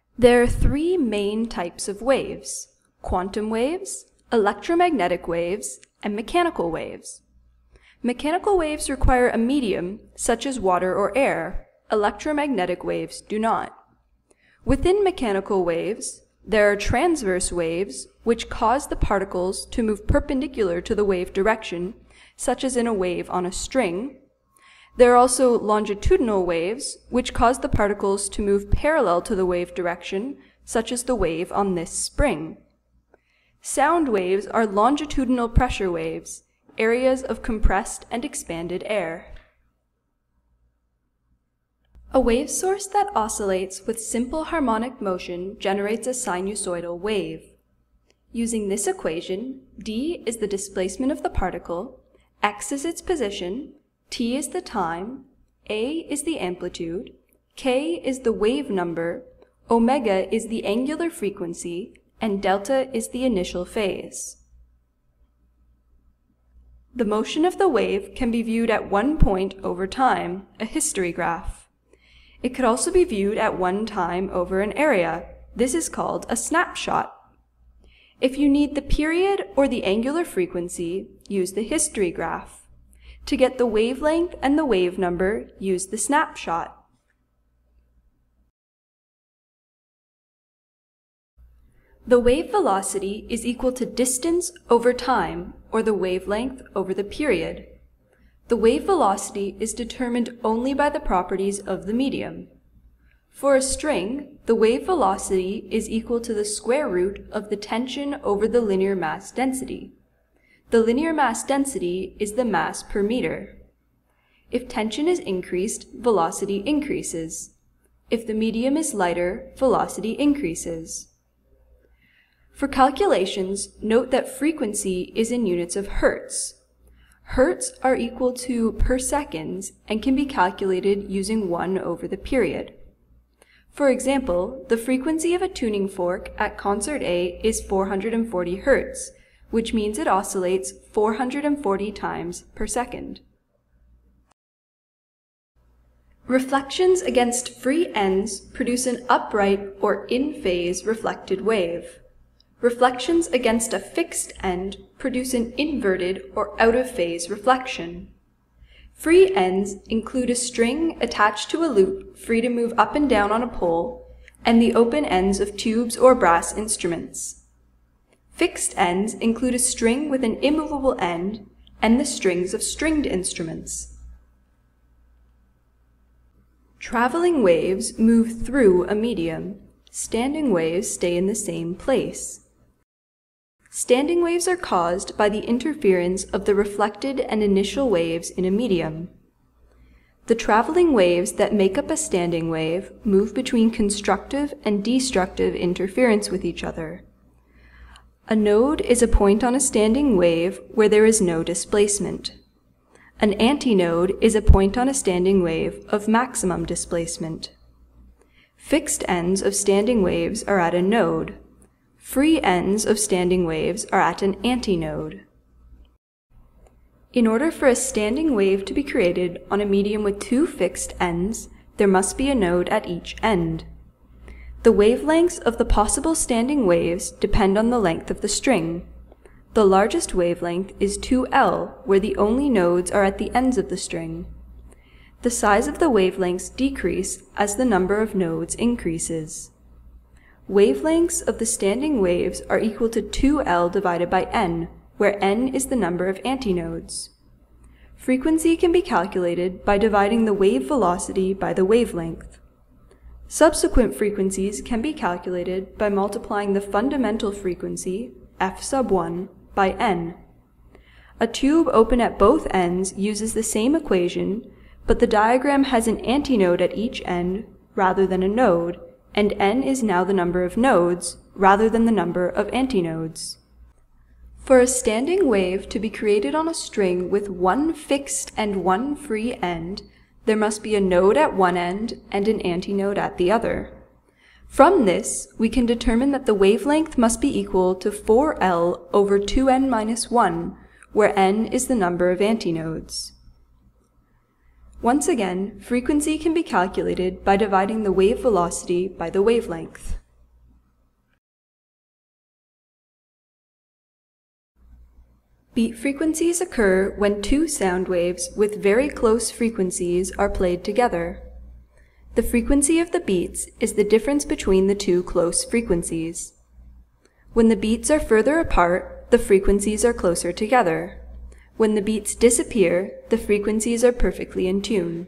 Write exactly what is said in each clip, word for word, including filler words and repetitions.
There are three main types of waves: quantum waves, electromagnetic waves, and mechanical waves. Mechanical waves require a medium, such as water or air. Electromagnetic waves do not. Within mechanical waves, there are transverse waves, which cause the particles to move perpendicular to the wave direction, such as in a wave on a string. There are also longitudinal waves, which cause the particles to move parallel to the wave direction, such as the wave on this spring. Sound waves are longitudinal pressure waves, areas of compressed and expanded air. A wave source that oscillates with simple harmonic motion generates a sinusoidal wave. Using this equation, d is the displacement of the particle, x is its position, t is the time, a is the amplitude, k is the wave number, omega is the angular frequency, and delta is the initial phase. The motion of the wave can be viewed at one point over time, a history graph. It could also be viewed at one time over an area. This is called a snapshot. If you need the period or the angular frequency, use the history graph. To get the wavelength and the wave number, use the snapshot. The wave velocity is equal to distance over time, or the wavelength over the period. The wave velocity is determined only by the properties of the medium. For a string, the wave velocity is equal to the square root of the tension over the linear mass density. The linear mass density is the mass per meter. If tension is increased, velocity increases. If the medium is lighter, velocity increases. For calculations, note that frequency is in units of hertz. Hertz are equal to per seconds and can be calculated using one over the period. For example, the frequency of a tuning fork at concert A is four hundred forty hertz, which means it oscillates four hundred forty times per second. Reflections against free ends produce an upright or in-phase reflected wave. Reflections against a fixed end produce an inverted or out-of-phase reflection. Free ends include a string attached to a loop free to move up and down on a pole, and the open ends of tubes or brass instruments. Fixed ends include a string with an immovable end and the strings of stringed instruments. Traveling waves move through a medium. Standing waves stay in the same place. Standing waves are caused by the interference of the reflected and initial waves in a medium. The traveling waves that make up a standing wave move between constructive and destructive interference with each other. A node is a point on a standing wave where there is no displacement. An antinode is a point on a standing wave of maximum displacement. Fixed ends of standing waves are at a node. Free ends of standing waves are at an antinode. In order for a standing wave to be created on a medium with two fixed ends, there must be a node at each end. The wavelengths of the possible standing waves depend on the length of the string. The largest wavelength is two L, where the only nodes are at the ends of the string. The size of the wavelengths decrease as the number of nodes increases. Wavelengths of the standing waves are equal to two L divided by N, where N is the number of antinodes. Frequency can be calculated by dividing the wave velocity by the wavelength. Subsequent frequencies can be calculated by multiplying the fundamental frequency, f sub one, by N. A tube open at both ends uses the same equation, but the diagram has an antinode at each end rather than a node, and N is now the number of nodes rather than the number of antinodes. For a standing wave to be created on a string with one fixed and one free end, there must be a node at one end and an antinode at the other. From this, we can determine that the wavelength must be equal to four L over two N minus one, where N is the number of antinodes. Once again, frequency can be calculated by dividing the wave velocity by the wavelength. Beat frequencies occur when two sound waves with very close frequencies are played together. The frequency of the beats is the difference between the two close frequencies. When the beats are further apart, the frequencies are closer together. When the beats disappear, the frequencies are perfectly in tune.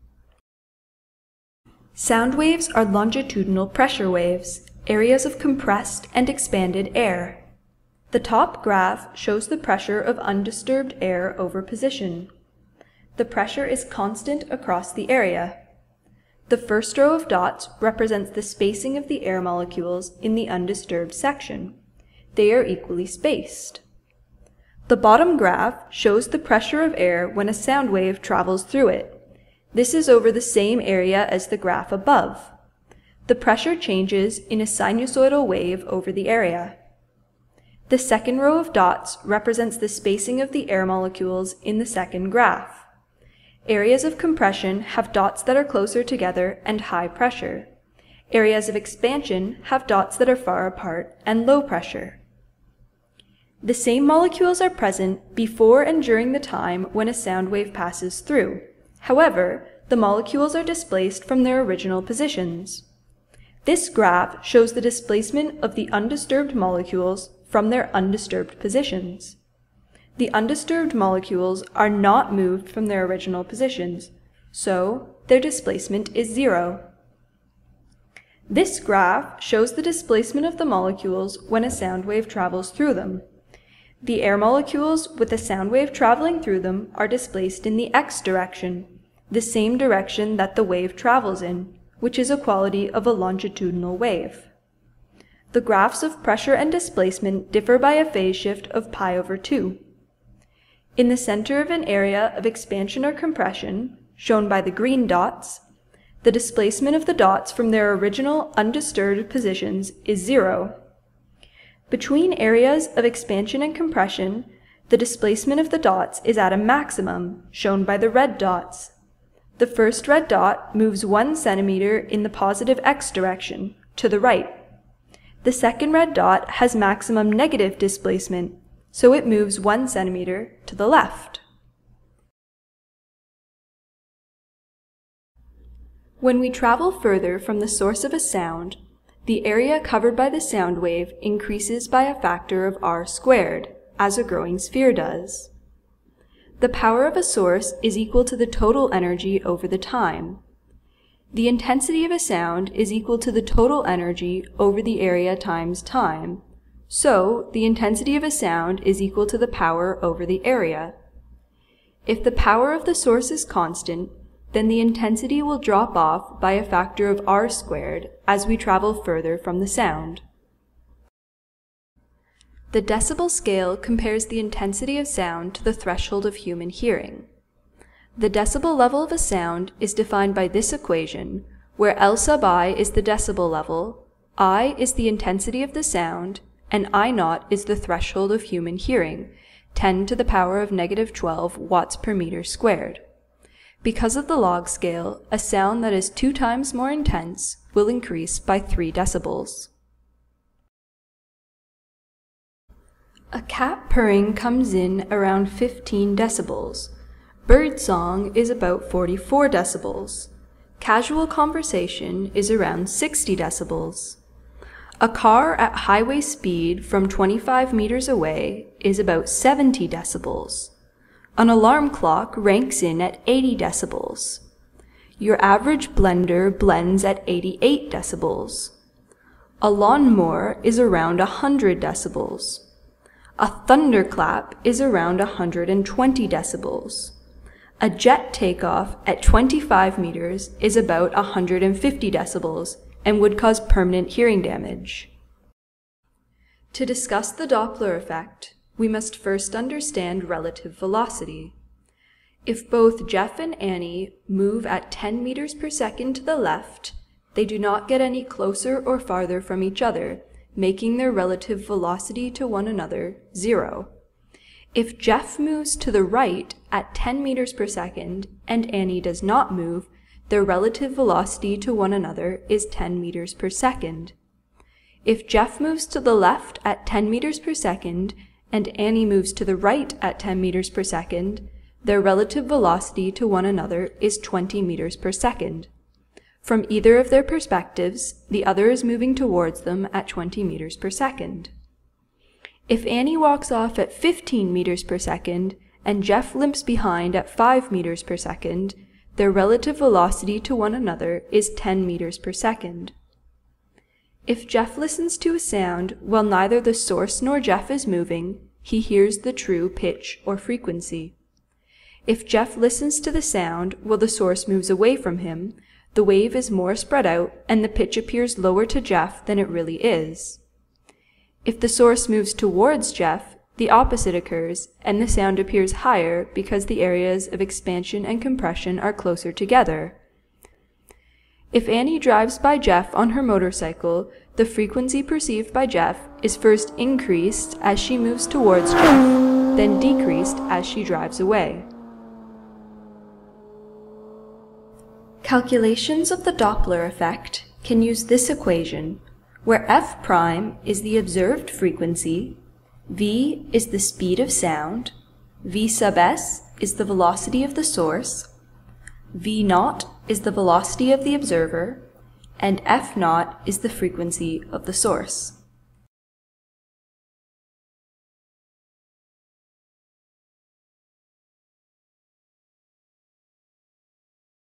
Sound waves are longitudinal pressure waves, areas of compressed and expanded air. The top graph shows the pressure of undisturbed air over position. The pressure is constant across the area. The first row of dots represents the spacing of the air molecules in the undisturbed section. They are equally spaced. The bottom graph shows the pressure of air when a sound wave travels through it. This is over the same area as the graph above. The pressure changes in a sinusoidal wave over the area. The second row of dots represents the spacing of the air molecules in the second graph. Areas of compression have dots that are closer together and high pressure. Areas of expansion have dots that are far apart and low pressure. The same molecules are present before and during the time when a sound wave passes through. However, the molecules are displaced from their original positions. This graph shows the displacement of the undisturbed molecules from their undisturbed positions. The undisturbed molecules are not moved from their original positions, so their displacement is zero. This graph shows the displacement of the molecules when a sound wave travels through them. The air molecules with a sound wave traveling through them are displaced in the x direction, the same direction that the wave travels in, which is a quality of a longitudinal wave. The graphs of pressure and displacement differ by a phase shift of pi over two. In the center of an area of expansion or compression, shown by the green dots, the displacement of the dots from their original undisturbed positions is zero. Between areas of expansion and compression, the displacement of the dots is at a maximum, shown by the red dots. The first red dot moves one centimeter in the positive x direction, to the right. The second red dot has maximum negative displacement, so it moves one centimeter to the left. When we travel further from the source of a sound, the area covered by the sound wave increases by a factor of r squared, as a growing sphere does. The power of a source is equal to the total energy over the time. The intensity of a sound is equal to the total energy over the area times time, so the intensity of a sound is equal to the power over the area. If the power of the source is constant, then the intensity will drop off by a factor of r squared as we travel further from the sound. The decibel scale compares the intensity of sound to the threshold of human hearing. The decibel level of a sound is defined by this equation, where L sub I is the decibel level, I is the intensity of the sound, and I naught is the threshold of human hearing, ten to the power of negative twelve watts per meter squared. Because of the log scale, a sound that is two times more intense will increase by three decibels. A cat purring comes in around fifteen decibels. Birdsong is about forty-four decibels. Casual conversation is around sixty decibels. A car at highway speed from twenty-five meters away is about seventy decibels. An alarm clock ranks in at eighty decibels. Your average blender blends at eighty-eight decibels. A lawnmower is around one hundred decibels. A thunderclap is around one hundred twenty decibels. A jet takeoff at twenty-five meters is about one hundred fifty decibels and would cause permanent hearing damage. To discuss the Doppler effect, we must first understand relative velocity. If both Jeff and Annie move at ten meters per second to the left, they do not get any closer or farther from each other, making their relative velocity to one another zero. If Jeff moves to the right at ten meters per second and Annie does not move, their relative velocity to one another is ten meters per second. If Jeff moves to the left at ten meters per second and Annie moves to the right at ten meters per second, their relative velocity to one another is twenty meters per second. From either of their perspectives, the other is moving towards them at twenty meters per second. If Annie walks off at fifteen meters per second and Jeff limps behind at five meters per second, their relative velocity to one another is ten meters per second. If Jeff listens to a sound while neither the source nor Jeff is moving, he hears the true pitch or frequency. If Jeff listens to the sound while the source moves away from him, the wave is more spread out and the pitch appears lower to Jeff than it really is. If the source moves towards Jeff, the opposite occurs, and the sound appears higher because the areas of expansion and compression are closer together. If Annie drives by Jeff on her motorcycle, the frequency perceived by Jeff is first increased as she moves towards Jeff, then decreased as she drives away. Calculations of the Doppler effect can use this equation, where f prime is the observed frequency, v is the speed of sound, v sub s is the velocity of the source, v naught is the velocity of the observer, and f naught is the frequency of the source.